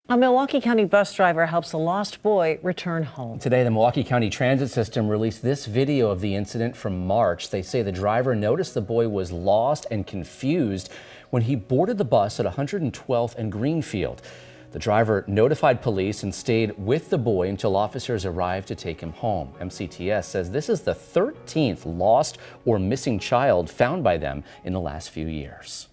A Milwaukee County bus driver helps a lost boy return home. Today, the Milwaukee County Transit System released this video of the incident from March. They say the driver noticed the boy was lost and confused when he boarded the bus at 112th and Greenfield. The driver notified police and stayed with the boy until officers arrived to take him home. MCTS says this is the 13th lost or missing child found by them in the last few years.